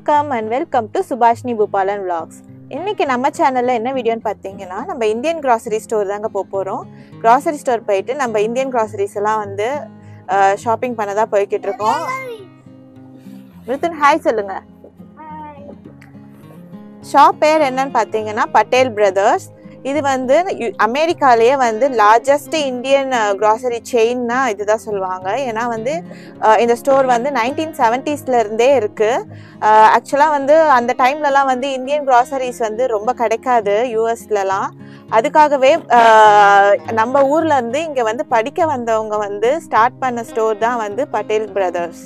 Welcome and welcome to Subhashni Bhupalan Vlogs. இன்னைக்கு நம்ம சேனல்ல என்ன வீடியோன்னு பாத்தீங்கன்னா நம்ம இந்தியன் grocery store தாங்க போறோம். grocery store போயிட்டு நம்ம இந்தியன் groceries எல்லாம் வந்து ஷாப்பிங் பண்ணதா போயிட்டு இருக்கோம். மிருதுன் ஹாய் சொல்லுங்க. ஷாப் பேர் என்னன்னு பாத்தீங்கன்னா Patel Brothers. இது வந்து அமெரிக்காலயே வந்து லார்ஜஸ்ட் இந்தியன் grocery செயின்னா இதுதான் சொல்லுவாங்க. ஏன்னா வந்து இந்த ஸ்டோர் வந்து 1970ஸ்ல இருந்தே இருக்கு. ஆக்சுவலா வந்து அந்த டைம்லலாம் வந்து இந்தியன் groceries வந்து ரொம்ப கிடைக்காது யூஎஸ்லலாம். அதுக்காகவே நம்ம ஊர்ல இருந்து இங்க வந்து படிக்க வந்தவங்க வந்து ஸ்டார்ட் பண்ண ஸ்டோர் தான் வந்து Patel Brothers.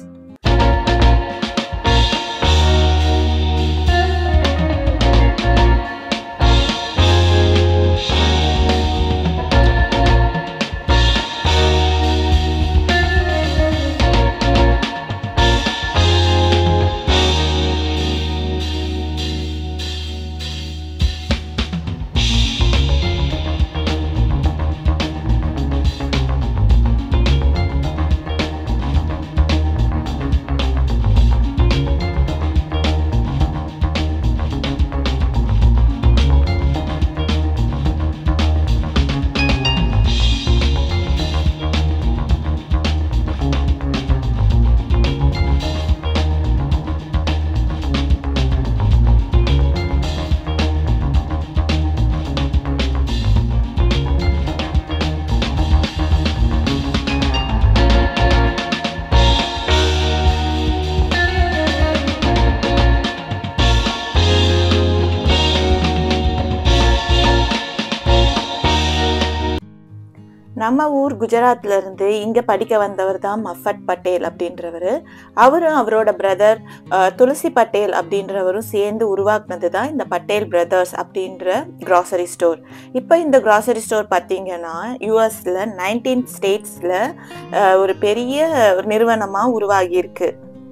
நம்ம ஊர் குஜராத்ல இருந்து இங்க படிக்க வந்தவர் தான் மஃபட் பட்டேல் அப்படின்றவர். அவரும் அவரோட பிரதர் துளசி பட்டேல் அப்படின்றவரும் சேர்ந்து உருவாக்குனது தான் இந்த பட்டேல் பிரதர்ஸ் அப்படின்ற grocery ஸ்டோர். இப்போ இந்த grocery ஸ்டோர் பார்த்தீங்கன்னா யூஎஸ்ல 19 ஸ்டேட்ஸ்ல ஒரு பெரிய நிறுவனமா உருவாகி இருக்கு.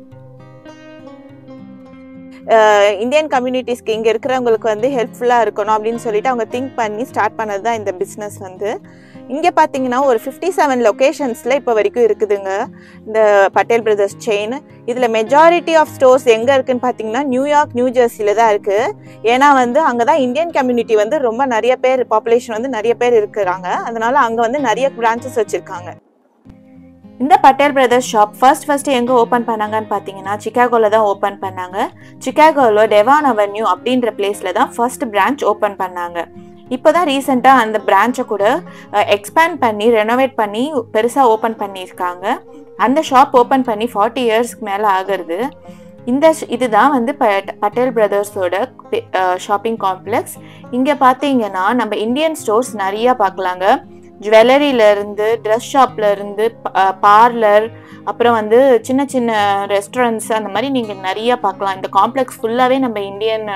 இந்தியன் கம்யூனிட்டிஸ்க்கு இங்க இருக்கிறவங்களுக்கு வந்து ஹெல்ப்ஃபுல்லா இருக்கணும் அப்படின்னு சொல்லிட்டு அவங்க திங்க் பண்ணி ஸ்டார்ட் பண்ணது தான் இந்த பிஸ்னஸ் வந்து. இங்கே பார்த்தீங்கன்னா ஒரு 57 லொக்கேஷன்ஸில் இப்போ வரைக்கும் இருக்குதுங்க இந்த பட்டேல் பிரதர்ஸ் செயின். இதில் மெஜாரிட்டி ஆஃப் ஸ்டோர்ஸ் எங்கே இருக்குதுன்னு பார்த்தீங்கன்னா நியூயார்க் நியூ ஜெர்சியில் தான் இருக்குது. ஏன்னா வந்து அங்கே தான் இந்தியன் கம்யூனிட்டி வந்து ரொம்ப நிறைய பேர் பாப்புலேஷன் வந்து நிறைய பேர் இருக்கிறாங்க. அதனால அங்கே வந்து நிறைய பிரான்ச்சஸ் வச்சுருக்காங்க. இந்த பட்டேல் பிரதர்ஸ் ஷாப் ஃபர்ஸ்ட் எங்கே ஓப்பன் பண்ணாங்கன்னு பார்த்தீங்கன்னா சிகாகோவில் தான் ஓப்பன் பண்ணாங்க. சிகாகோவில் டெவான் அவென்யூ அப்படின்ற பிளேஸில் தான் ஃபர்ஸ்ட் பிரான்ச் ஓப்பன் பண்ணாங்க. இப்போ தான் ரீசெண்டாக அந்த பிரான்ச்சை கூட எக்ஸ்பேண்ட் பண்ணி ரெனோவேட் பண்ணி பெருசாக ஓப்பன் பண்ணியிருக்காங்க. அந்த ஷாப் ஓப்பன் பண்ணி 40 இயர்ஸ்க்கு மேலே ஆகிறது. இதுதான் வந்து பட்டேல் பிரதர்ஸோட ஷாப்பிங் காம்ப்ளெக்ஸ். இங்கே பார்த்தீங்கன்னா நம்ம இந்தியன் ஸ்டோர்ஸ் நிறையா பார்க்கலாங்க. ஜுவல்லரியிலேருந்து ட்ரெஸ் ஷாப்லேருந்து பார்லர், அப்புறம் வந்து சின்ன சின்ன ரெஸ்டாரண்ட்ஸ், அந்த மாதிரி நீங்கள் நிறையா பார்க்கலாம். இந்த காம்ப்ளெக்ஸ் ஃபுல்லாகவே நம்ம இந்தியன்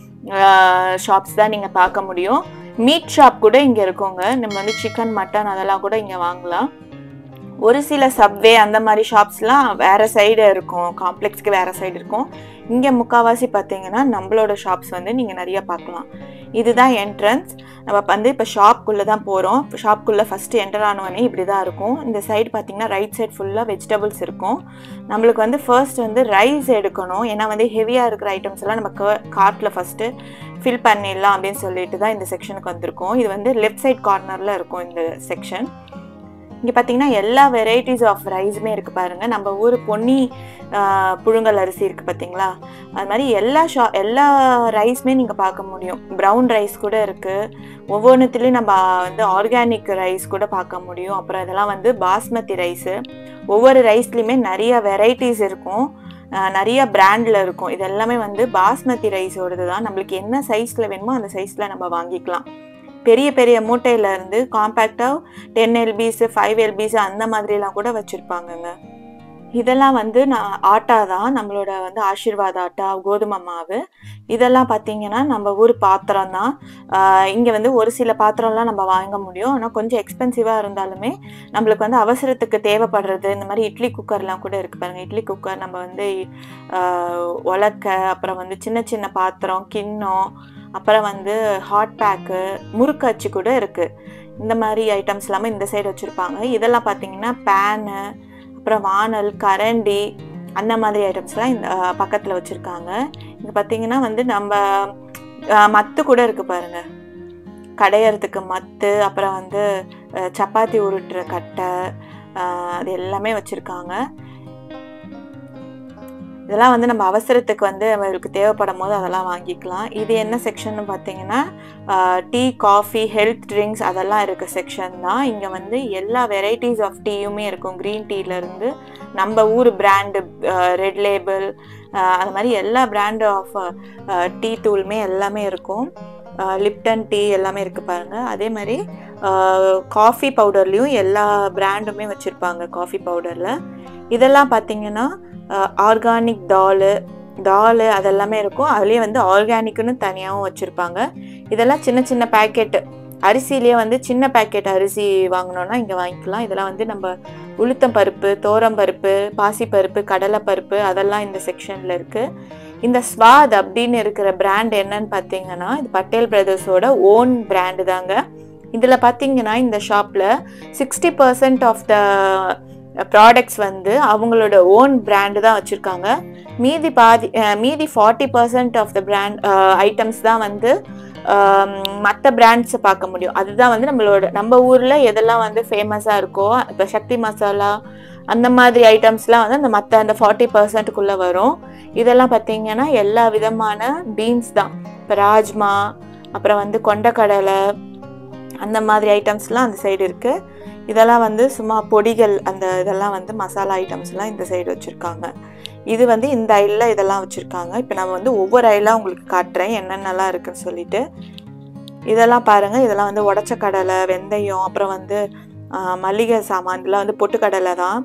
ஷாப்ஸ் தான் நீங்கள் பார்க்க முடியும். மீட் ஷாப் கூட இங்கே இருக்குங்க. நம்ம வந்து சிக்கன் மட்டன் அதெல்லாம் கூட இங்கே வாங்கலாம். ஒரு சில சப்வே அந்த மாதிரி ஷாப்ஸ்லாம் வேறு சைடு இருக்கும், காம்ப்ளெக்ஸ்க்கு வேறு சைடு இருக்கும். இங்கே முக்கால்வாசி பார்த்தீங்கன்னா நம்மளோட ஷாப்ஸ் வந்து நீங்கள் நிறையா பார்க்கலாம். இதுதான் என்ட்ரன்ஸ். நம்ம வந்து இப்போ ஷாப்குள்ளே தான் போகிறோம். ஷாப்குள்ளே ஃபஸ்ட்டு என்டர் ஆனவொடனே இப்படி தான் இருக்கும். இந்த சைடு பார்த்தீங்கன்னா ரைட் சைடு ஃபுல்லாக வெஜிடபிள்ஸ் இருக்கும். நம்மளுக்கு வந்து ஃபர்ஸ்ட் வந்து ரைஸ் எடுக்கணும். ஏன்னா வந்து ஹெவியாக இருக்கிற ஐட்டம்ஸ் எல்லாம் நம்ம கார்ட்டில் ஃபஸ்ட்டு ஃபில் பண்ணிடலாம் அப்படின்னு சொல்லிட்டு தான் இந்த செக்ஷனுக்கு வந்திருக்கோம். இது வந்து லெஃப்ட் சைட் கார்னரில் இருக்கும் இந்த செக்ஷன். இங்கே பார்த்தீங்கன்னா எல்லா வெரைட்டிஸ் ஆஃப் ரைஸுமே இருக்குது பாருங்கள். நம்ம ஊர் பொன்னி புழுங்கல் அரிசி இருக்குது பார்த்தீங்களா, அது மாதிரி எல்லா ரைஸுமே நீங்கள் பார்க்க முடியும். ப்ரௌன் ரைஸ் கூட இருக்குது. ஒவ்வொன்றுத்துலேயும் நம்ம வந்து ஆர்கானிக் ரைஸ் கூட பார்க்க முடியும். அப்புறம் இதெல்லாம் வந்து பாஸ்மதி ரைஸு. ஒவ்வொரு ரைஸ்லேயுமே நிறைய வெரைட்டிஸ் இருக்கும், நிறைய பிராண்டில் இருக்கும். இது எல்லாமே வந்து பாஸ்மதி ரைஸோடது தான். நம்மளுக்கு என்ன சைஸில் வேணுமோ அந்த சைஸில் நம்ம வாங்கிக்கலாம். பெரிய பெரிய மூட்டையிலேருந்து காம்பேக்டாக 10 LBs 5 LBs அந்த மாதிரிலாம் கூட வச்சுருப்பாங்கங்க. இதெல்லாம் வந்து ஆட்டா தான், நம்மளோட வந்து ஆசீர்வாத் ஆட்டா, கோதுமை மாவு. இதெல்லாம் பார்த்தீங்கன்னா நம்ம ஊர் பாத்திரம் தான். இங்கே வந்து ஒரு சில பாத்திரம்லாம் நம்ம வாங்க முடியும். ஆனால் கொஞ்சம் எக்ஸ்பென்சிவாக இருந்தாலுமே நம்மளுக்கு வந்து அவசரத்துக்கு தேவைப்படுறது. இந்த மாதிரி இட்லி குக்கர்லாம் கூட இருக்குது பாருங்கள். இட்லி குக்கர், நம்ம வந்து உலக்க, அப்புறம் வந்து சின்ன சின்ன பாத்திரம், கிண்ணம், அப்புறம் வந்து ஹாட் பேக்கு, முறுக்கு அச்சு கூட இருக்குது. இந்த மாதிரி ஐட்டம்ஸ் எல்லாமே இந்த சைடு வச்சுருப்பாங்க. இதெல்லாம் பார்த்தீங்கன்னா பேனு, அப்புறம் வானல், கரண்டி, அந்த மாதிரி ஐட்டம்ஸ்லாம் இந்த பக்கத்தில் வச்சுருக்காங்க. இங்கே பார்த்தீங்கன்னா வந்து நம்ம மத்து கூட இருக்குது பாருங்கள், கடையறதுக்கு மத்து, அப்புறம் வந்து சப்பாத்தி உருட்டுற கட்டை, அது எல்லாமே வச்சுருக்காங்க. இதெல்லாம் வந்து நம்ம அவசரத்துக்கு வந்து நம்மளுக்கு தேவைப்படும் போது அதெல்லாம் வாங்கிக்கலாம். இது என்ன செக்ஷன் பார்த்தீங்கன்னா டீ, காஃபி, ஹெல்த் ட்ரிங்க்ஸ் அதெல்லாம் இருக்க செக்ஷன் தான். இங்கே வந்து எல்லா வெரைட்டிஸ் ஆஃப் டீயுமே இருக்கும். க்ரீன் டீலேருந்து நம்ம ஊர் பிராண்டு ரெட் லேபிள் அது மாதிரி எல்லா பிராண்டு ஆஃப் டீ தூளுமே எல்லாமே இருக்கும். லிப்டன் டீ எல்லாமே இருக்குது பாருங்கள். அதே மாதிரி காஃபி பவுடர்லேயும் எல்லா பிராண்டுமே வச்சுருப்பாங்க காஃபி பவுடரில். இதெல்லாம் பார்த்தீங்கன்னா ஆர்கானிக் தால் அதெல்லாமே இருக்கும். அதுலேயே வந்து ஆர்கானிக்குன்னு தனியாகவும் வச்சுருப்பாங்க. இதெல்லாம் சின்ன சின்ன பேக்கெட்டு அரிசிலேயே வந்து சின்ன பேக்கெட் அரிசி வாங்கினோன்னா இங்கே வாங்கிக்கலாம். இதெல்லாம் வந்து நம்ம உளுத்தம் பருப்பு, தோரம் பருப்பு, பாசிப்பருப்பு, கடலைப்பருப்பு அதெல்லாம் இந்த செக்ஷனில் இருக்குது. இந்த ஸ்வாத் அப்படின்னு இருக்கிற பிராண்ட் என்னன்னு பார்த்தீங்கன்னா இது பட்டேல் பிரதர்ஸோட ஓன் பிராண்டு தாங்க. இதில் பார்த்தீங்கன்னா இந்த ஷாப்பில் 60% ஆஃப் த ப்ராடக்ட்ஸ் வந்து அவங்களோட ஓன் பிராண்டு தான் வச்சுருக்காங்க. மீதி 40% ஆஃப் த பிராண்ட் ஐட்டம்ஸ் தான் வந்து மற்ற பிராண்ட்ஸை பார்க்க முடியும். அதுதான் வந்து நம்ம ஊரில் எதெல்லாம் வந்து ஃபேமஸாக இருக்கோ, இப்போ சக்தி மசாலா அந்த மாதிரி ஐட்டம்ஸ்லாம் வந்து அந்த 40%க்குள்ளே வரும். இதெல்லாம் பார்த்தீங்கன்னா எல்லா விதமான பீன்ஸ் தான். இப்போ ராஜ்மா, அப்புறம் வந்து கொண்டக்கடலை அந்த மாதிரி ஐட்டம்ஸ்லாம் அந்த சைடு இருக்குது. இதெல்லாம் வந்து சும்மா பொடிகள், அந்த இதெல்லாம் வந்து மசாலா ஐட்டம்ஸ்லாம் இந்த சைடு வச்சுருக்காங்க. இது வந்து இந்த ஐலில் இதெல்லாம் வச்சுருக்காங்க. இப்போ நம்ம வந்து ஒவ்வொரு ஐலாக உங்களுக்கு காட்டுறேன் என்னென்னலாம் இருக்குன்னு சொல்லிட்டு. இதெல்லாம் பாருங்கள், இதெல்லாம் வந்து உடச்ச கடலை, வெந்தயம், அப்புறம் வந்து மல்லிகை சாமான், இதெல்லாம் வந்து பொட்டுக்கடலை தான்.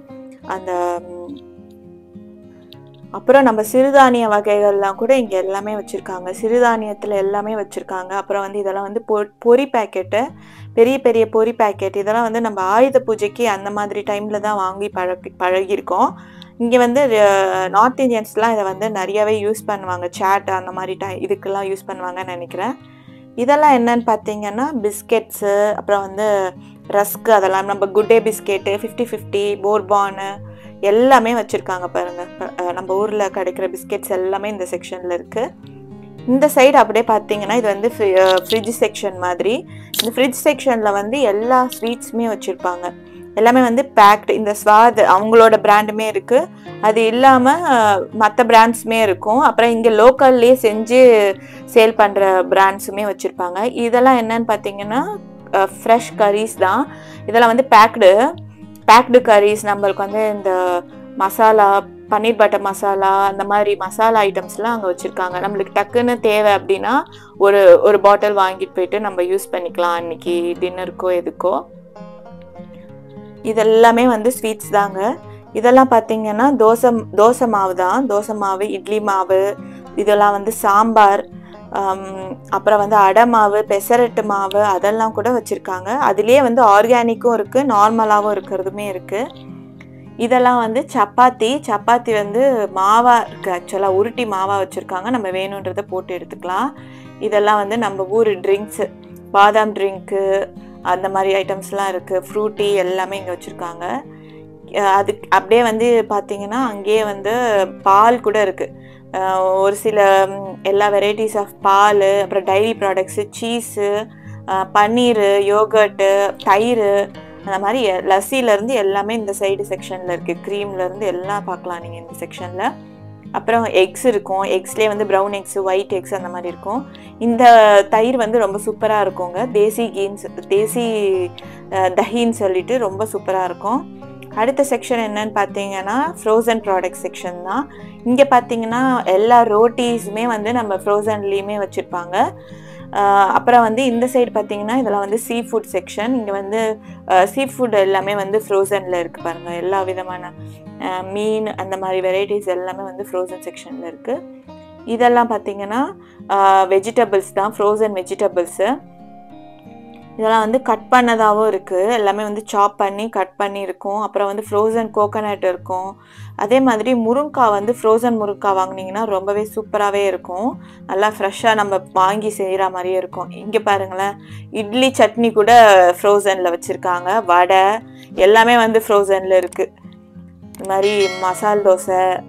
அப்புறம் நம்ம சிறுதானிய வகைகள்லாம் கூட இங்கே எல்லாமே வச்சுருக்காங்க. சிறுதானியத்தில் எல்லாமே வச்சுருக்காங்க. அப்புறம் வந்து இதெல்லாம் வந்து பொரி பேக்கெட்டு, பெரிய பெரிய பொரி பேக்கெட், இதெல்லாம் வந்து நம்ம ஆயுத பூஜைக்கு அந்த மாதிரி டைமில் தான் வாங்கி பழகியிருக்கோம். இங்கே வந்து நார்த் இந்தியன்ஸ்லாம் இதை வந்து நிறையாவே யூஸ் பண்ணுவாங்க. சாட் அந்த மாதிரி இதுக்கெல்லாம் யூஸ் பண்ணுவாங்கன்னு நினைக்கிறேன். இதெல்லாம் என்னன்னு பார்த்தீங்கன்னா பிஸ்கெட்ஸு, அப்புறம் வந்து ரஸ்க்கு, அதெல்லாம் நம்ம குட் டே பிஸ்கெட்டு, 50-50, போர்பானு எல்லாமே வச்சுருக்காங்க பாருங்கள். நம்ம ஊரில் கிடைக்கிற பிஸ்கெட்ஸ் எல்லாமே இந்த செக்ஷனில் இருக்குது. இந்த சைடு அப்படியே பார்த்தீங்கன்னா இது வந்து ஃப்ரிட்ஜ் செக்ஷன் மாதிரி. இந்த ஃப்ரிட்ஜ் செக்ஷனில் வந்து எல்லா ஸ்வீட்ஸுமே வச்சுருப்பாங்க. எல்லாமே வந்து பேக்டு. இந்த ஸ்வாத் அவங்களோட பிராண்டுமே இருக்குது, அது இல்லாமல் மற்ற பிராண்ட்ஸுமே இருக்கும். அப்புறம் இங்கே லோக்கல்லே செஞ்சு சேல் பண்ணுற பிராண்ட்ஸுமே வச்சுருப்பாங்க. இதெல்லாம் என்னன்னு பார்த்தீங்கன்னா ஃப்ரெஷ் கரீஸ் தான். இதெல்லாம் வந்து பேக்டு கரீஸ். நம்மளுக்கு வந்து இந்த மசாலா, பன்னீர் பட்டர் மசாலா, அந்த மாதிரி மசாலா ஐட்டம்ஸ்லாம் அங்கே வச்சுருக்காங்க. நம்மளுக்கு டக்குன்னு தேவை அப்படின்னா ஒரு பாட்டில் வாங்கிட்டு போயிட்டு நம்ம யூஸ் பண்ணிக்கலாம் அன்றைக்கி டின்னருக்கோ எதுக்கோ. இதெல்லாமே வந்து ஸ்வீட்ஸ் தாங்க. இதெல்லாம் பார்த்தீங்கன்னா தோசை மாவு தான். தோசை மாவு, இட்லி மாவு, இதெல்லாம் வந்து சாம்பார், அப்புறம் வந்து அடை மாவு, பெசரட்டு மாவு அதெல்லாம் கூட வச்சுருக்காங்க. அதுலேயே வந்து ஆர்கானிக்கும் இருக்குது, நார்மலாகவும் இருக்கிறதுமே இருக்குது. இதெல்லாம் வந்து சப்பாத்தி வந்து மாவாக இருக்குது. ஆக்சுவலாக உருட்டி மாவாக வச்சுருக்காங்க. நம்ம வேணுன்றதை போட்டு எடுத்துக்கலாம். இதெல்லாம் வந்து நம்ம ஊர் ட்ரிங்க்ஸு, பாதாம் ட்ரிங்க்கு அந்த மாதிரி ஐட்டம்ஸ்லாம் இருக்குது. ஃப்ரூட்டி எல்லாமே இங்கே வச்சுருக்காங்க. அது அப்படியே வந்து பார்த்திங்கன்னா அங்கேயே வந்து பால் கூட இருக்குது. ஒரு சில எல்லா வெரைட்டிஸ் ஆஃப் பால், அப்புறம் dairy products, cheese, paneer, yoghurt, தயிர், அந்த மாதிரி லஸ்ஸிலேருந்து எல்லாமே இந்த சைடு செக்ஷனில் இருக்குது. க்ரீம்லேருந்து எல்லாம் பார்க்கலாம் நீங்கள் இந்த செக்ஷனில். அப்புறம் எக்ஸ் இருக்கும். எக்ஸ்லேயே வந்து ப்ரௌன் எக்ஸு, ஒயிட் எக்ஸ் அந்த மாதிரி இருக்கும். இந்த தயிர் வந்து ரொம்ப சூப்பராக இருக்குங்க. தேசி தஹின்னு சொல்லிட்டு ரொம்ப சூப்பராக இருக்கும். அடுத்த செக்ஷன் என்னன்னு பார்த்தீங்கன்னா ஃப்ரோசன் ப்ராடக்ட் செக்ஷன் தான். இங்கே பார்த்தீங்கன்னா எல்லா ரோட்டிஸுமே வந்து நம்ம ஃப்ரோசன்லேயுமே வச்சுருப்பாங்க. அப்புறம் வந்து இந்த சைடு பார்த்தீங்கன்னா இதெல்லாம் வந்து சீ ஃபுட் செக்ஷன். இங்கே வந்து சீ ஃபுட் எல்லாமே வந்து ஃப்ரோசனில் இருக்குது பாருங்கள். எல்லா விதமான மீன் அந்த மாதிரி வெரைட்டிஸ் எல்லாமே வந்து ஃப்ரோசன் செக்ஷனில் இருக்குது. இதெல்லாம் பார்த்தீங்கன்னா வெஜிடபிள்ஸ் தான், ஃப்ரோசன் வெஜிடபிள்ஸு. இதெல்லாம் வந்து கட் பண்ணதாகவும் இருக்குது. எல்லாமே வந்து சாப் பண்ணி கட் பண்ணி இருக்கும். அப்புறம் வந்து ஃப்ரோசன் கோகோனட் இருக்கும். அதே மாதிரி முருங்காய் வந்து ஃப்ரோசன் முருங்காய் வாங்கினீங்கன்னா ரொம்பவே சூப்பராகவே இருக்கும். நல்லா ஃப்ரெஷ்ஷாக நம்ம வாங்கி செய்கிற மாதிரியே இருக்கும். இங்கே பாருங்களேன், இட்லி சட்னி கூட ஃப்ரோசனில் வச்சுருக்காங்க. வடை எல்லாமே வந்து ஃப்ரோசனில் இருக்குது. இது மாதிரி மசால் தோசை,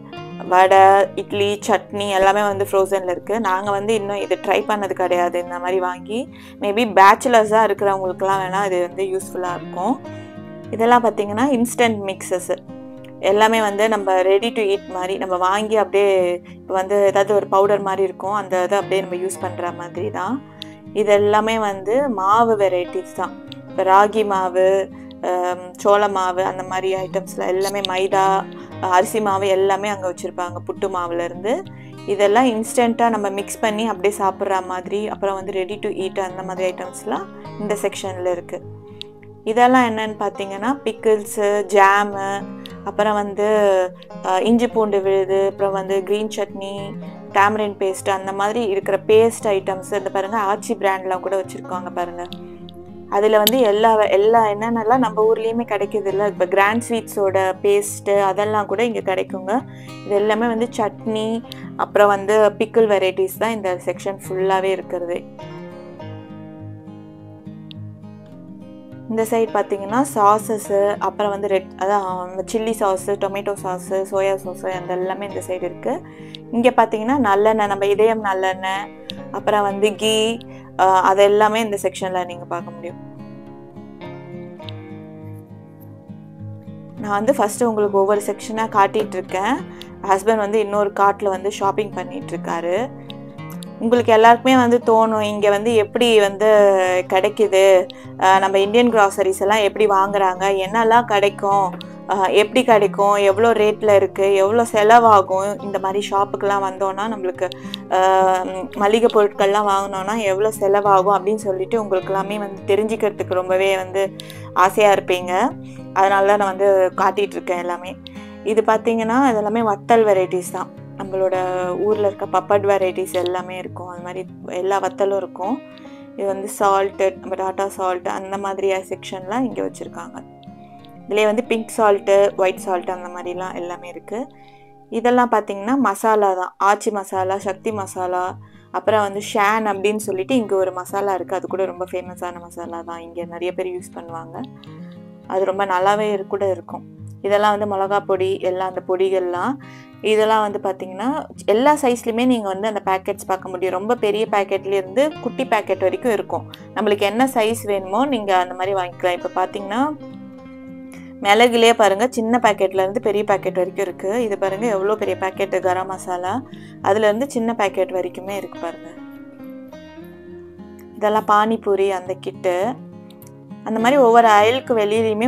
வடை, இட்லி, சட்னி எல்லாமே வந்து ஃப்ரோசனில் இருக்குது. நாங்கள் வந்து இன்னும் இது ட்ரை பண்ணது கிடையாது. இந்த மாதிரி வாங்கி மேபி பேச்சுலர்ஸாக இருக்கிறவங்களுக்குலாம் வேணால் இது வந்து யூஸ்ஃபுல்லாக இருக்கும். இதெல்லாம் பார்த்திங்கன்னா இன்ஸ்டன்ட் மிக்சஸ் எல்லாமே வந்து நம்ம ரெடி டு ஈட் மாதிரி நம்ம வாங்கி அப்படியே இப்போ வந்து ஏதாவது ஒரு பவுடர் மாதிரி இருக்கும், அந்த இதை அப்படியே நம்ம யூஸ் பண்ணுற மாதிரி தான். இது எல்லாமே வந்து மாவு வெரைட்டிஸ் தான். இப்போ ராகி மாவு, சோள மாவு, அந்த மாதிரி ஐட்டம்ஸில் எல்லாமே மைதா, அரிசி மாவு எல்லாமே அங்கே வச்சுருப்பாங்க. புட்டு மாவுலேருந்து இதெல்லாம் இன்ஸ்டண்ட்டாக நம்ம மிக்ஸ் பண்ணி அப்படியே சாப்பிட்ற மாதிரி. அப்புறம் வந்து ரெடி டு ஈட் அந்த மாதிரி ஐட்டம்ஸ்லாம் இந்த செக்ஷனில் இருக்குது. இதெல்லாம் என்னன்னு பார்த்தீங்கன்னா பிக்கிள்ஸு, ஜாமு, அப்புறம் வந்து இஞ்சி பூண்டு விழுது, அப்புறம் வந்து க்ரீன் சட்னி, டேமரின் பேஸ்ட், அந்த மாதிரி இருக்கிற பேஸ்ட் ஐட்டம்ஸ். இந்த பாருங்கள் ஆச்சி பிராண்ட்லாம் கூட வச்சுருக்காங்க பாருங்கள். அதில் வந்து எல்லா என்னென்னலாம் நம்ம ஊர்லேயுமே கிடைக்கிது இல்லை, இப்போ கிராண்ட் ஸ்வீட்ஸோட பேஸ்ட்டு அதெல்லாம் கூட இங்கே கிடைக்குங்க. இது எல்லாமே வந்து சட்னி, அப்புறம் வந்து பிக்கிள் வெரைட்டிஸ் தான் இந்த செக்ஷன் ஃபுல்லாகவே இருக்கிறது. இந்த சைட் பார்த்தீங்கன்னா சாஸஸ்ஸு, அப்புறம் வந்து அதான் chilli sauce, tomato sauce, soya sauce, அந்த எல்லாமே இந்த சைடு இருக்குது. இங்கே பார்த்தீங்கன்னா நல்லெண்ணெய், நம்ம இதயம் நல்லெண்ணெய், அப்புறம் வந்து கீ, அது எல்லாமே இந்த செக்ஷனில் நீங்கள் பார்க்க முடியும். நான் வந்து ஃபஸ்ட்டு உங்களுக்கு ஒவ்வொரு செக்ஷனாக காட்டிகிட்ருக்கேன். ஹஸ்பண்ட் வந்து இன்னொரு கார்ட்டில் வந்து ஷாப்பிங் பண்ணிகிட்ருக்காரு. உங்களுக்கு எல்லாருக்குமே வந்து தோணும் இங்கே வந்து எப்படி வந்து கிடைக்குது, நம்ம இந்தியன் க்ராசரிஸ் எல்லாம் எப்படி வாங்குறாங்க, என்னெல்லாம் கிடைக்கும், எப்படி கிடைக்கும், எவ்வளோ ரேட்டில் இருக்குது, எவ்வளோ செலவாகும், இந்த மாதிரி ஷாப்புக்கெல்லாம் வந்தோன்னா நம்மளுக்கு மளிகை பொருட்கள்லாம் வாங்கினோன்னா எவ்வளோ செலவாகும் அப்படின்னு சொல்லிட்டு உங்களுக்கு எல்லாமே வந்து தெரிஞ்சுக்கிறதுக்கு ரொம்பவே வந்து ஆசையாக இருப்பீங்க. அதனால தான் நான் வந்து காட்டிகிட்ருக்கேன் எல்லாமே. இது பார்த்தீங்கன்னா இதெல்லாமே வத்தல் வெரைட்டிஸ் தான். நம்மளோட ஊரில் இருக்க பப்பட் வெரைட்டிஸ் எல்லாமே இருக்கும். அது மாதிரி எல்லா வத்தலும் இருக்கும். இது வந்து சால்ட்டு, நம்ம டாட்டா சால்ட்டு, அந்த மாதிரி செக்ஷன்லாம் இங்கே வச்சுருக்காங்க. இதுலேயே வந்து பிங்க் சால்ட்டு, ஒயிட் சால்ட்டு, அந்த மாதிரிலாம் எல்லாமே இருக்குது. இதெல்லாம் பார்த்திங்கன்னா மசாலா தான். ஆச்சி மசாலா, சக்தி மசாலா, அப்புறம் வந்து ஷேன் அப்படின்னு சொல்லிட்டு இங்கே ஒரு மசாலா இருக்குது. அது கூட ரொம்ப ஃபேமஸான மசாலா தான். இங்கே நிறைய பேர் யூஸ் பண்ணுவாங்க. அது ரொம்ப நல்லாவே கூட இருக்கும். இதெல்லாம் வந்து மிளகா பொடி, எல்லாம் அந்த பொடிகள்லாம். இதெல்லாம் வந்து பார்த்திங்கன்னா எல்லா சைஸ்லையுமே நீங்கள் வந்து அந்த பேக்கெட்ஸ் பார்க்க முடியும். ரொம்ப பெரிய பேக்கெட்லேருந்து குட்டி பேக்கெட் வரைக்கும் இருக்கும். நம்மளுக்கு என்ன சைஸ் வேணுமோ நீங்கள் அந்த மாதிரி வாங்கிக்கலாம். இப்போ பார்த்திங்கன்னா மிளகுலேயே பாருங்கள், சின்ன பேக்கெட்லேருந்து பெரிய பேக்கெட் வரைக்கும் இருக்குது. இது பாருங்கள் எவ்வளோ பெரிய பேக்கெட்டு கரம் மசாலா, அதுலேருந்து சின்ன பேக்கெட் வரைக்குமே இருக்குது பாருங்கள். இதெல்லாம் பானிபூரி அந்த கிட்டு. அந்த மாதிரி ஒவ்வொரு அயலுக்கு வெளியிலையுமே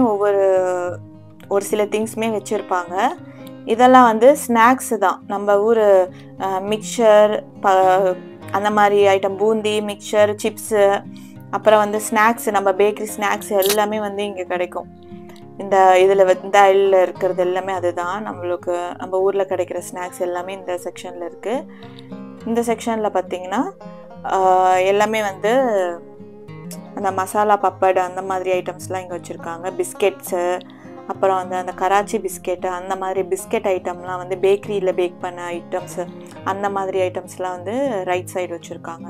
ஒரு சில திங்ஸுமே வச்சுருப்பாங்க. இதெல்லாம் வந்து ஸ்நாக்ஸு தான். நம்ம ஊர் மிக்சர், அந்த மாதிரி ஐட்டம், பூந்தி, மிக்சர், சிப்ஸு, அப்புறம் வந்து ஸ்நாக்ஸ், நம்ம பேக்கரி ஸ்நாக்ஸ் எல்லாமே வந்து இங்கே கிடைக்கும். இந்த அயலில் இருக்கிறது எல்லாமே அதுதான். நம்ம ஊரில் கிடைக்கிற ஸ்நாக்ஸ் எல்லாமே இந்த செக்ஷனில் இருக்குது. இந்த செக்ஷனில் பார்த்திங்கன்னா எல்லாமே வந்து அந்த மசாலா பப்பட் அந்த மாதிரி ஐட்டம்ஸ்லாம் இங்கே வச்சுருக்காங்க. பிஸ்கெட்ஸு, அப்புறம் வந்து அந்த கராச்சி பிஸ்கெட்டு, அந்த மாதிரி பிஸ்கெட் ஐட்டம்லாம் வந்து பேக்கரியில் பேக் பண்ண ஐட்டம்ஸு, அந்த மாதிரி ஐட்டம்ஸ்லாம் வந்து ரைட் சைடு வச்சுருக்காங்க.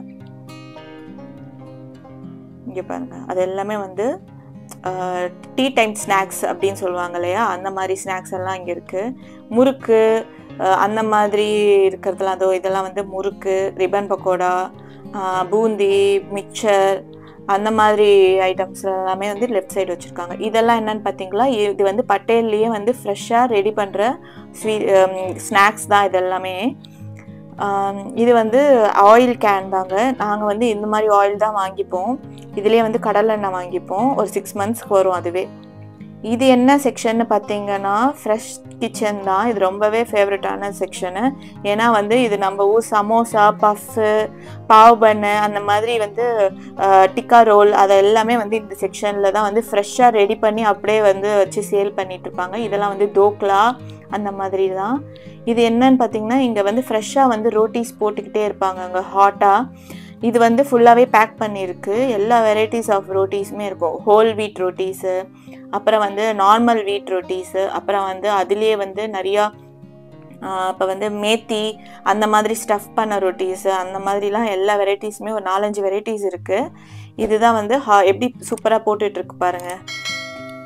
இங்கே பாருங்கள், அது எல்லாமே வந்து டீ டைம் ஸ்நாக்ஸ் அப்படின்னு சொல்லுவாங்க இல்லையா, அந்த மாதிரி ஸ்நாக்ஸ் எல்லாம் இங்கே இருக்குது. முறுக்கு, அந்த மாதிரி இருக்கிறதுலாம் இதெல்லாம் வந்து முறுக்கு, ரிப்பன் பக்கோடா, பூந்தி, மிக்சர், அந்த மாதிரி ஐட்டம்ஸ் எல்லாமே வந்து லெஃப்ட் சைடு வச்சுருக்காங்க. இதெல்லாம் என்னென்னு பார்த்தீங்களா, இது வந்து பட்டேல்லையே வந்து ஃப்ரெஷ்ஷாக ரெடி பண்ணுற ஸ்நாக்ஸ் தான் இது எல்லாமே. இது வந்து ஆயில் கேன் தாங்க. நாங்கள் வந்து இந்த மாதிரி ஆயில் தான் வாங்கிப்போம். இதுலேயே வந்து கடலெண்ணெய் வாங்கிப்போம். ஒரு 6 மந்த்ஸ்க்கு வரும் அதுவே. இது என்ன செக்ஷன்னு பார்த்தீங்கன்னா ஃப்ரெஷ் கிச்சன் தான். இது ரொம்பவே ஃபேவரட்டான செக்ஷனு. ஏன்னா வந்து இது நம்ம ஊர் சமோசா, பஃப்பு, பாவ் பன்னு, அந்த மாதிரி வந்து டிக்கா ரோல், அது எல்லாமே வந்து இந்த செக்ஷனில் தான் வந்து ஃப்ரெஷ்ஷாக ரெடி பண்ணி அப்படியே வந்து வச்சு சேல் பண்ணிகிட்ருப்பாங்க. இதெல்லாம் வந்து தோக்லா, அந்த மாதிரி தான். இது என்னன்னு பார்த்தீங்கன்னா இங்கே வந்து ஃப்ரெஷ்ஷாக வந்து ரோட்டிஸ் போட்டுக்கிட்டே இருப்பாங்க அங்கே ஹாட்டாக. இது வந்து ஃபுல்லாகவே பேக் பண்ணியிருக்கு. எல்லா வெரைட்டிஸ் ஆஃப் ரோட்டிஸுமே இருக்கும். ஹோல் வீட் ரோட்டீஸு, அப்புறம் வந்து நார்மல் வீட் ரோட்டீஸு, அப்புறம் வந்து அதுலேயே வந்து நிறையா இப்போ வந்து மேத்தி, அந்த மாதிரி ஸ்டஃப் பண்ண ரொட்டீஸு, அந்த மாதிரிலாம் எல்லா வெரைட்டிஸுமே ஒரு 4-5 வெரைட்டிஸ் இருக்குது. இதுதான் வந்து எப்படி சூப்பராக போட்டுட்ருக்கு பாருங்கள்.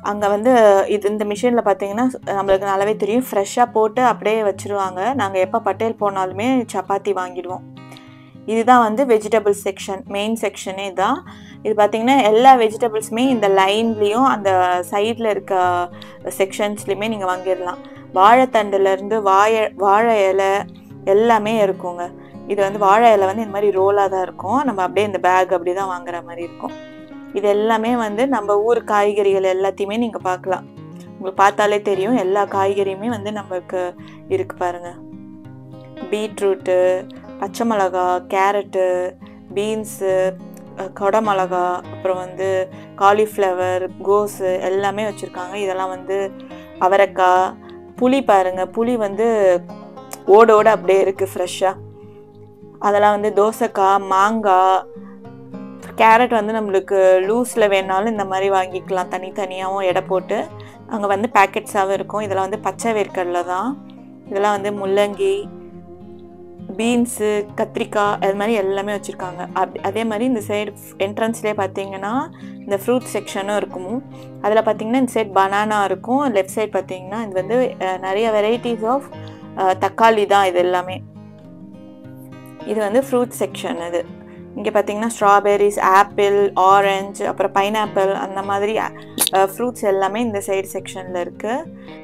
அங்கே வந்து இந்த மிஷினில் பார்த்தீங்கன்னா நம்மளுக்கு நல்லாவே தெரியும், ஃப்ரெஷ்ஷாக போட்டு அப்படியே வச்சுருவாங்க. நாங்கள் எப்போ பட்டேல் போனாலுமே சப்பாத்தி வாங்கிடுவோம். இதுதான் வந்து வெஜிடபிள் செக்ஷன், மெயின் செக்ஷனே தான். இது பார்த்தீங்கன்னா எல்லா வெஜிடபிள்ஸுமே இந்த லைன்லேயும் அந்த சைடில் இருக்க செக்ஷன்ஸ்லையுமே நீங்கள் வாங்கிடலாம். வாழைத்தண்டுலேருந்து வாழை இலை எல்லாமே இருக்குங்க. இது வந்து வாழை இலை வந்து இந்த மாதிரி ரோலாக தான் இருக்கும். நம்ம அப்படியே இந்த பேக் அப்படி தான் வாங்குற மாதிரி இருக்கும். இது எல்லாமே வந்து நம்ம ஊர் காய்கறிகள் எல்லாத்தையுமே நீங்கள் பார்க்கலாம். உங்களுக்கு பார்த்தாலே தெரியும், எல்லா காய்கறியுமே வந்து நமக்கு இருக்குது பாருங்கள். பீட்ரூட்டு, பச்சை மிளகா, கேரட்டு, பீன்ஸு, கொடை மிளகா, அப்புறம் வந்து காலிஃப்ளவர், கோஸு எல்லாமே வச்சுருக்காங்க. இதெல்லாம் வந்து அவரைக்காய், புளி பாருங்கள், புளி வந்து ஓடோடு அப்படியே இருக்குது ஃப்ரெஷ்ஷாக. அதெல்லாம் வந்து தோசைக்காய், மாங்காய், கேரட் வந்து நம்மளுக்கு லூஸில் வேணாலும் இந்த மாதிரி வாங்கிக்கலாம், தனித்தனியாகவும் எடை போட்டு. அங்கே வந்து பேக்கெட்ஸாகவும் இருக்கும். இதெல்லாம் வந்து பச்சை வேர்க்கடலை தான். இதெல்லாம் வந்து முள்ளங்கி, பீன்ஸு, கத்திரிக்காய், அது மாதிரி எல்லாமே வச்சுருக்காங்க. அதே மாதிரி இந்த சைடு என்ட்ரன்ஸ்லேயே பார்த்தீங்கன்னா இந்த ஃப்ரூட் செக்ஷனும் இருக்கும். அதில் பார்த்தீங்கன்னா இந்த சைட் பனானா இருக்கும். லெஃப்ட் சைட் பார்த்தீங்கன்னா இது வந்து நிறைய வெரைட்டிஸ் ஆஃப் தக்காளி தான் இது எல்லாமே. இது வந்து ஃப்ரூட் செக்ஷன். இது இங்கே பார்த்தீங்கன்னா ஸ்ட்ராபெரிஸ், ஆப்பிள், ஆரஞ்சு, அப்புறம் பைனாப்பிள், அந்த மாதிரி ஃப்ரூட்ஸ் எல்லாமே இந்த சைடு செக்ஷனில் இருக்குது.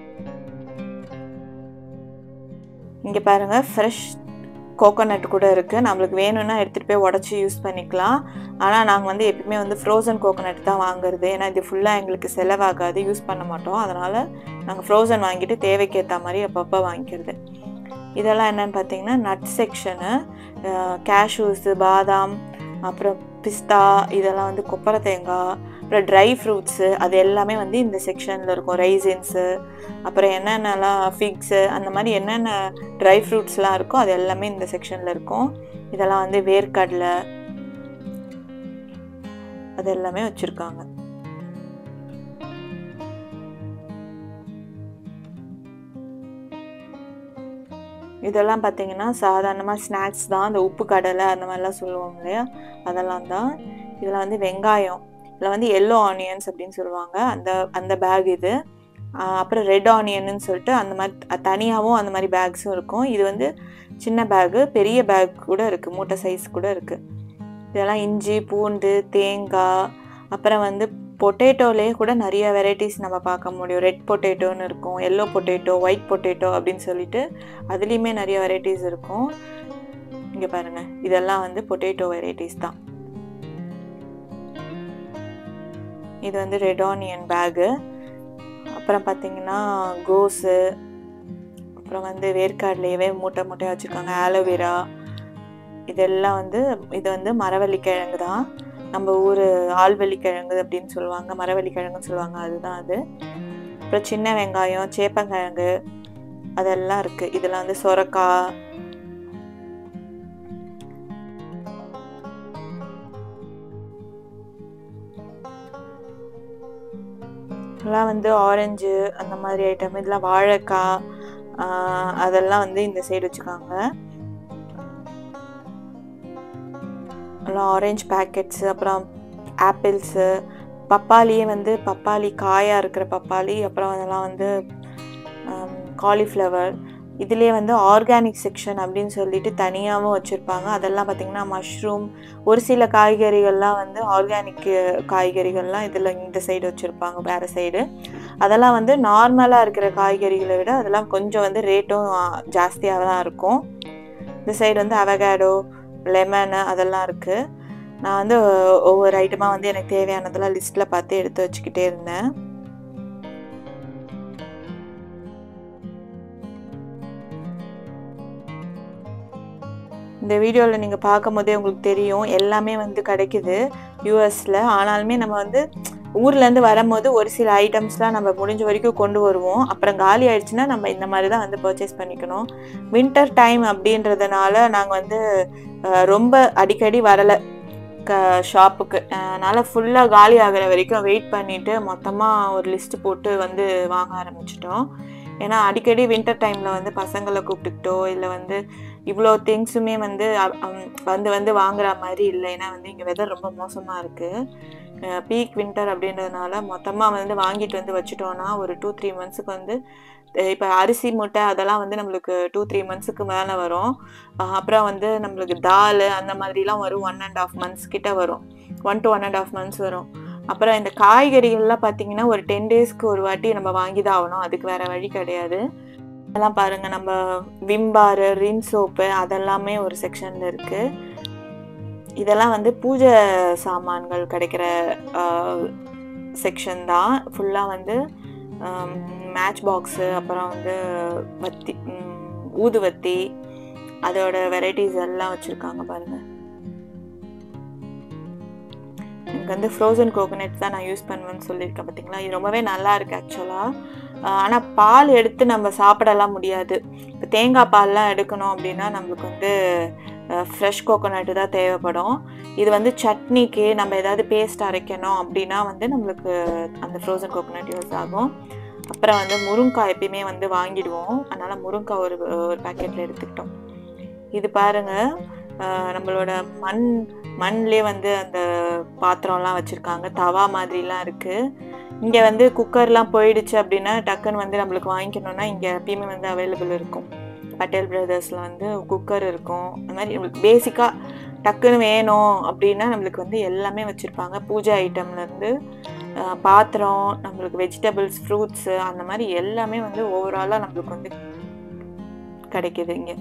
இங்கே பாருங்கள், ஃப்ரெஷ் கோகோனட் கூட இருக்குது. நம்மளுக்கு வேணும்னா எடுத்துகிட்டு போய் உடச்சி யூஸ் பண்ணிக்கலாம். ஆனால் நாங்கள் வந்து எப்பயுமே வந்து ஃப்ரோசன் கோகோனட் தான் வாங்குறது. ஏன்னா இது ஃபுல்லாக எங்களுக்கு செலவாகாது, யூஸ் பண்ண மாட்டோம். அதனால் நாங்கள் ஃப்ரோசன் வாங்கிட்டு தேவைக்கு ஏற்ற மாதிரி அப்பப்போ வாங்கிக்கிறது. இதெல்லாம் என்னென்னு பார்த்தீங்கன்னா நட் செக்ஷனு. கேஷ்யூஸு, பாதாம், அப்புறம் பிஸ்தா, இதெல்லாம் வந்து கொப்பரை தேங்காய், அப்புறம் ட்ரை ஃப்ரூட்ஸு, அது எல்லாமே வந்து இந்த செக்ஷனில் இருக்கும். ரைசின்ஸு, அப்புறம் என்னென்னலாம் ஃபிக்ஸு, அந்த மாதிரி என்னென்ன ட்ரை ஃப்ரூட்ஸ்லாம் இருக்கோ அது எல்லாமே இந்த செக்ஷனில் இருக்கும். இதெல்லாம் வந்து வேர்க்கடலை, அது எல்லாமே வச்சுருக்காங்க. இதெல்லாம் பார்த்தீங்கன்னா சாதாரணமாக ஸ்நாக்ஸ் தான். அந்த உப்பு கடலை அந்த மாதிரிலாம் சொல்லுவோம் இல்லையா, அதெல்லாம் தான். இதில் வந்து வெங்காயம், இதில் வந்து எல்லோ ஆனியன்ஸ் அப்படின்னு சொல்லுவாங்க, அந்த பேக் இது. அப்புறம் ரெட் ஆனியன்னு சொல்லிட்டு அந்த மாதிரி தனியாகவும் அந்த மாதிரி பேக்ஸும் இருக்கும். இது வந்து சின்ன பேகு, பெரிய பேக் கூட இருக்குது, மூட்டை சைஸ் கூட இருக்குது. இதெல்லாம் இஞ்சி, பூண்டு, தேங்காய், அப்புறம் வந்து பொட்டேட்டோலேயே கூட நிறைய வெரைட்டிஸ் நம்ம பார்க்க முடியும். ரெட் பொட்டேட்டோன்னு இருக்கும், எல்லோ பொட்டேட்டோ, ஒயிட் பொட்டேட்டோ அப்படின்னு சொல்லிட்டு அதுலேயுமே நிறைய வெரைட்டிஸ் இருக்கும். இங்கே பாருங்கள், இதெல்லாம் வந்து பொட்டேட்டோ வெரைட்டிஸ் தான். இது வந்து ரெட் ஆனியன் பேகு. அப்புறம் பார்த்தீங்கன்னா கோஸு, அப்புறம் வந்து வேர்க்கடலையவே மூட்டை மூட்டையாக வச்சுருக்காங்க. ஆலோவேரா, இதெல்லாம் வந்து இது வந்து மரவள்ளிக்கிழங்கு தான். நம்ம ஊர் ஆள்வள்ளிக்கிழங்கு அப்படின்னு சொல்லுவாங்க, மரவள்ளிக்கிழங்குன்னு சொல்லுவாங்க, அதுதான் அது. அப்புறம் சின்ன வெங்காயம், சேப்பங்கிழங்கு, அதெல்லாம் இருக்குது. இதெல்லாம் வந்து சொரக்காய், இதெல்லாம் வந்து ஆரஞ்சு, அந்த மாதிரி ஐட்டம். இதெல்லாம் வாழைக்காய், அதெல்லாம் வந்து இந்த சைடு வச்சுருக்காங்க. எல்லாம் ஆரஞ்சு பேக்கெட்ஸு, அப்புறம் ஆப்பிள்ஸு, பப்பாளியே வந்து பப்பாளி காயாக இருக்கிற பப்பாளி, அப்புறம் அதெல்லாம் வந்து காலிஃப்ளவர். இதுலேயே வந்து ஆர்கானிக் செக்ஷன் அப்படின்னு சொல்லிட்டு தனியாகவும் வச்சுருப்பாங்க. அதெல்லாம் பார்த்திங்கன்னா மஷ்ரூம், ஒரு சில காய்கறிகள்லாம் வந்து ஆர்கானிக் காய்கறிகள்லாம் இதில் இந்த சைடு வச்சுருப்பாங்க, வேறு சைடு. அதெல்லாம் வந்து நார்மலாக இருக்கிற காய்கறிகளை விட அதெல்லாம் கொஞ்சம் வந்து ரேட்டும் ஜாஸ்தியாக தான் இருக்கும். இந்த சைடு வந்து அவகேடோ, லெமனு, அதெல்லாம் இருக்குது. நான் வந்து ஒவ்வொரு ஐட்டமாக வந்து எனக்கு தேவையானதெல்லாம் லிஸ்ட்டில் பார்த்து எடுத்து வச்சுக்கிட்டே இருந்தேன். இந்த வீடியோவில் நீங்கள் பார்க்கும் போதே உங்களுக்கு தெரியும், எல்லாமே வந்து கிடைக்குது யூஎஸில். ஆனாலுமே நம்ம வந்து ஊர்லேருந்து வரும்போது ஒரு சில ஐட்டம்ஸ்லாம் நம்ம முடிஞ்ச வரைக்கும் கொண்டு வருவோம். அப்புறம் காலி ஆயிடுச்சுன்னா நம்ம இந்த மாதிரி தான் வந்து பர்ச்சேஸ் பண்ணிக்கணும். வின்டர் டைம் அப்படின்றதுனால நாங்கள் வந்து ரொம்ப அடிக்கடி வரலை ஷாப்புக்கு. அதனால் ஃபுல்லாக காலி ஆகிற வரைக்கும் வெயிட் பண்ணிவிட்டு மொத்தமாக ஒரு லிஸ்ட்டு போட்டு வந்து வாங்க ஆரம்பிச்சிட்டோம். ஏன்னா அடிக்கடி வின்டர் டைமில் வந்து பசங்களை கூப்பிட்டுக்கிட்டோ இல்லை வந்து இவ்வளோ திங்ஸுமே வந்து வந்து வாங்குற மாதிரி இல்லை. ஏன்னா வந்து இங்கே வெதர் ரொம்ப மோசமாக இருக்குது. பீக் வின்டர் அப்படின்றதுனால மொத்தமாக வந்து வாங்கிட்டு வந்து வச்சுட்டோன்னா ஒரு 2-3 மந்த்ஸுக்கு வந்து இப்போ அரிசி மூட்டை அதெல்லாம் வந்து நம்மளுக்கு 2-3 மந்த்ஸுக்கு மேலே வரும். அப்புறம் வந்து நம்மளுக்கு தால் அந்த மாதிரிலாம் வரும் 1.5 மந்த்ஸ் கிட்ட வரும். 1 to 1.5 மந்த்ஸ் வரும். அப்புறம் இந்த காய்கறிகள்லாம் பார்த்தீங்கன்னா ஒரு 10 டேஸ்க்கு ஒரு வாட்டி நம்ம வாங்கி தான் ஆகணும். அதுக்கு வேற வழி கிடையாது. அதெல்லாம் பாருங்க, நம்ம விம்பாரு ரின் சோப்பு அதெல்லாமே ஒரு செக்ஷன்ல இருக்கு. இதெல்லாம் வந்து பூஜை சாமான்கள் கிடைக்கிற செக்ஷன் தான். ஃபுல்லாக வந்து மேட்ச் பாக்ஸு, அப்புறம் வந்து வத்தி ஊதுவத்தி அதோட வெரைட்டிஸ் எல்லாம் வச்சுருக்காங்க பாருங்கள். எனக்கு வந்து ஃப்ரோசன் கோகோனட் தான் நான் யூஸ் பண்ணுவேன்னு சொல்லியிருக்கேன் பார்த்தீங்களா. இது ரொம்பவே நல்லா இருக்குது ஆக்சுவலாக. ஆனால் பால் எடுத்து நம்ம சாப்பிடலாம் முடியாது. இப்போ தேங்காய் பால்லாம் எடுக்கணும் அப்படின்னா நம்மளுக்கு வந்து ஃப்ரெஷ் கோகோனட்டு தான் தேவைப்படும். இது வந்து சட்னிக்கு நம்ம ஏதாவது பேஸ்ட் அரைக்கணும் அப்படின்னா வந்து நம்மளுக்கு அந்த ஃப்ரோசன் கோகோனட் யூஸ் ஆகும். அப்புறம் வந்து முருங்காய் எப்பயுமே வந்து வாங்கிடுவோம், அதனால் முருங்காய் ஒரு பேக்கெட்டில் எடுத்துக்கிட்டோம். இது பாருங்கள், நம்மளோட மண்லேயே வந்து அந்த பாத்திரம்லாம் வச்சுருக்காங்க, தவா மாதிரிலாம் இருக்குது. இங்கே வந்து குக்கர்லாம் போயிடுச்சு அப்படின்னா டக்குன்னு வந்து நம்மளுக்கு வாங்கிக்கணுன்னா இங்கே எப்பயுமே வந்து அவைலபிள் இருக்கும். பட்டேல் பிரதர்ஸில் வந்து குக்கர் இருக்கும். அந்த மாதிரி நம்மளுக்கு பேசிக்காக டக்குன்னு வேணும் அப்படின்னா நம்மளுக்கு வந்து எல்லாமே வச்சுருப்பாங்க. பூஜை ஐட்டம்லேருந்து பாத்திரம், நம்மளுக்கு வெஜிடபிள்ஸ், ஃப்ரூட்ஸு அந்த மாதிரி எல்லாமே வந்து ஓவராலாக நம்மளுக்கு வந்து கிடைக்கிது இங்கே.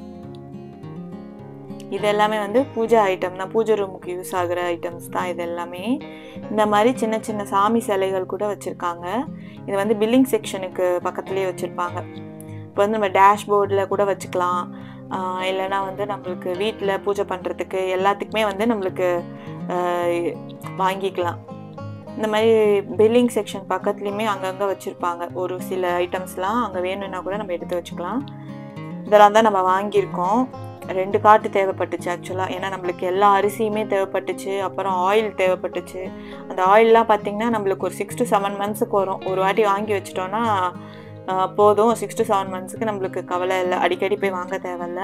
இது எல்லாமே வந்து பூஜை ஐட்டம் தான், பூஜை ரூமுக்கு யூஸ் ஆகிற ஐட்டம்ஸ் தான் இது எல்லாமே. இந்த மாதிரி சின்ன சின்ன சாமி சிலைகள் கூட வச்சுருக்காங்க. இது வந்து பில்லிங் செக்ஷனுக்கு பக்கத்துலேயே வச்சுருப்பாங்க. இப்போ வந்து நம்ம டேஷ்போர்டில் கூட வச்சுக்கலாம், இல்லைனா வந்து நம்மளுக்கு வீட்டில் பூஜை பண்ணுறதுக்கு எல்லாத்துக்குமே வந்து நம்மளுக்கு வாங்கிக்கலாம். இந்த மாதிரி பில்லிங் செக்ஷன் பக்கத்துலேயுமே அங்கங்கே வச்சுருப்பாங்க ஒரு சில ஐட்டம்ஸ்லாம். அங்கே வேணும்னா கூட நம்ம எடுத்து வச்சுக்கலாம். இதெல்லாம் தான் நம்ம வாங்கியிருக்கோம். 2 காட்டு தேவைப்பட்டுச்சு ஆக்சுவலாக. ஏன்னா நம்மளுக்கு எல்லா அரிசியுமே தேவைப்பட்டுச்சு, அப்புறம் ஆயில் தேவைப்பட்டுச்சு. அந்த ஆயிலெலாம் பார்த்திங்கன்னா நம்மளுக்கு ஒரு 6 to 7 மந்த்ஸுக்கு வரும். ஒரு வாட்டி வாங்கி வச்சிட்டோன்னா போதும். 6 to 7 மந்த்ஸுக்கு நம்மளுக்கு கவலை இல்லை, அடிக்கடி போய் வாங்க தேவையில்ல.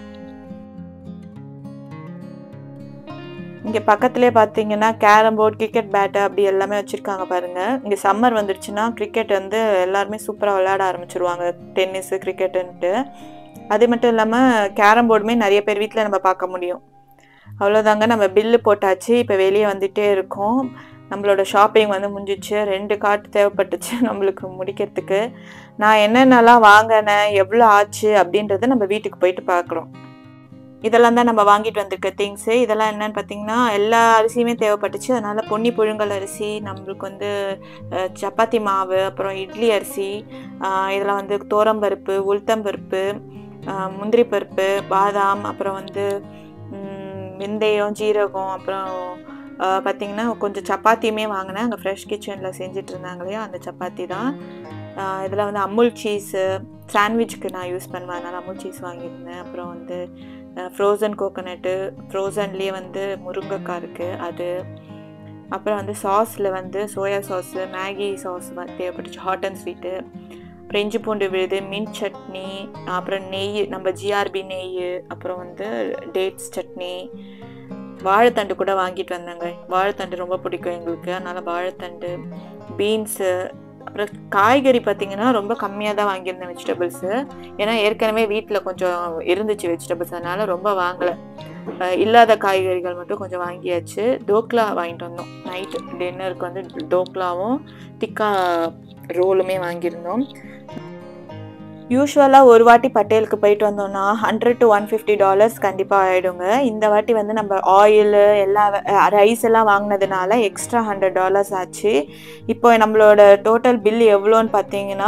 இங்கே பக்கத்துலேயே பார்த்தீங்கன்னா கேரம் போர்டு, கிரிக்கெட் பேட்டு அப்படி எல்லாமே வச்சுருக்காங்க பாருங்கள். இங்கே சம்மர் வந்துடுச்சுன்னா கிரிக்கெட் வந்து எல்லாருமே சூப்பராக விளையாட ஆரம்பிச்சிருவாங்க, டென்னிஸு கிரிக்கெட்டுன்ட்டு. அது மட்டும் இல்லாமல் கேரம் போர்டுமே நிறைய பேர் வீட்டில் நம்ம பார்க்க முடியும். அவ்வளோதாங்க, நம்ம பில்லு போட்டாச்சு. இப்போ வெளியே வந்துகிட்டே இருக்கோம். நம்மளோட ஷாப்பிங் வந்து முடிஞ்சிச்சு. 2 கார்டு தேவைப்பட்டுச்சு நம்மளுக்கு முடிக்கிறதுக்கு. நான் என்னென்னலாம் வாங்கினேன், எவ்வளோ ஆச்சு அப்படின்றத நம்ம வீட்டுக்கு போயிட்டு பார்க்குறோம். இதெல்லாம் தான் நம்ம வாங்கிட்டு வந்திருக்க திங்ஸு. இதெல்லாம் என்னென்னு பார்த்தீங்கன்னா எல்லா அரிசியுமே தேவைப்பட்டுச்சு. அதனால் பொன்னி புழுங்கல் அரிசி, நம்மளுக்கு வந்து சப்பாத்தி மாவு, அப்புறம் இட்லி அரிசி, இதெல்லாம் வந்து தோரம்பருப்பு, உளுத்தம்பருப்பு, முந்திரி பருப்பு, பாதாம், அப்புறம் வந்து வெந்தயம், ஜீரகம், அப்புறம் பார்த்திங்கன்னா கொஞ்சம் சப்பாத்தியுமே வாங்கினேன். அங்கே ஃப்ரெஷ் கிச்சனில் செஞ்சுட்டு இருந்தாங்க இல்லையா, அந்த சப்பாத்தி தான். இதில் வந்து அமுல் சீஸு, சாண்ட்விச்சுக்கு நான் யூஸ் பண்ணுவேன், அதனால் அமுல் சீஸ் வாங்கியிருந்தேன். அப்புறம் வந்து ஃப்ரோசன் கோகோனட்டு, ஃப்ரோசன்லேயே வந்து முருங்கைக்காய் இருக்குது அது. அப்புறம் வந்து சாஸில் வந்து சோயா சாஸு, மேகி சாஸ் தேவைப்பட்டுச்சு, ஹாட் அண்ட் ஸ்வீட்டு. அப்புறம் இஞ்சி பூண்டு விழுது, மின்ட் சட்னி, அப்புறம் நெய், நம்ம ஜிஆர்பி நெய், அப்புறம் வந்து டேட்ஸ் சட்னி, வாழைத்தண்டு கூட வாங்கிட்டு வந்தாங்க. வாழைத்தண்டு ரொம்ப பிடிக்கும் எங்களுக்கு, அதனால் வாழைத்தண்டு, பீன்ஸு. அப்புறம் காய்கறி பார்த்திங்கன்னா ரொம்ப கம்மியாக தான் வாங்கியிருந்தேன் வெஜிடபிள்ஸு. ஏன்னா ஏற்கனவே வீட்டில் கொஞ்சம் இருந்துச்சு வெஜிடபிள்ஸ், அதனால் ரொம்ப வாங்கலை. இல்லாத காய்கறிகள் மட்டும் கொஞ்சம் வாங்கியாச்சு. டோக்லா வாங்கிட்டு வந்தோம். நைட்டு டின்னருக்கு வந்து டோக்லாவும் டிக்கா ரோலுமே வாங்கியிருந்தோம். யூஸ்வலாக ஒரு வாட்டி பட்டேலுக்கு போயிட்டு வந்தோம்னா $100 to $150 கண்டிப்பாக ஆகிடுங்க. இந்த வாட்டி வந்து நம்ம ஆயிலு எல்லா ரைஸ் எல்லாம் வாங்கினதுனால எக்ஸ்ட்ரா $100 ஆச்சு. இப்போ நம்மளோட டோட்டல் பில் எவ்வளோன்னு பார்த்தீங்கன்னா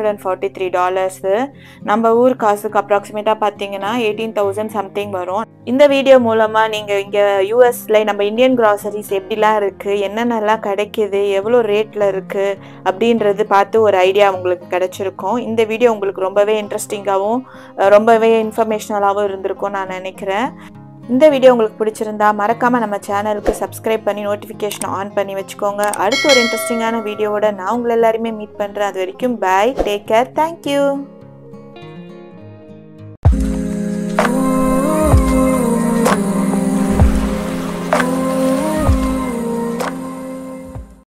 $243. நம்ம ஊர் காசுக்கு அப்ராக்சிமேட்டாக பார்த்தீங்கன்னா 18,000 சம்திங் வரும். இந்த வீடியோ மூலமாக நீங்கள் இங்கே யூஎஸில் நம்ம இந்தியன் கிராசரிஸ் எப்படிலாம் இருக்குது, என்னென்னலாம் கிடைக்கிது, எவ்வளோ ரேட்டில் இருக்குது அப்படின்றது பார்த்து ஒரு ஐடியா உங்களுக்கு கிடச்சிருக்கும். இந்த வீடியோ உங்களுக்கு ரொம்பவே இன்ட்ரெஸ்டிங்காகவும் ரொம்பவே இன்ஃபர்மேஷனலாகவும் இருந்திருக்கும் நான் நினைக்கிறேன். இந்த வீடியோ உங்களுக்கு பிடிச்சிருந்தா மறக்காமல் நம்ம சேனலுக்கு சப்ஸ்கிரைப் பண்ணி நோட்டிஃபிகேஷன் ஆன் பண்ணி வச்சுக்கோங்க. அடுத்து ஒரு இன்ட்ரெஸ்டிங்கான வீடியோவோட நான் உங்களை எல்லாருமே மீட் பண்ணுறேன். அது வரைக்கும் பாய், டேக் கேர், தேங்க்யூ.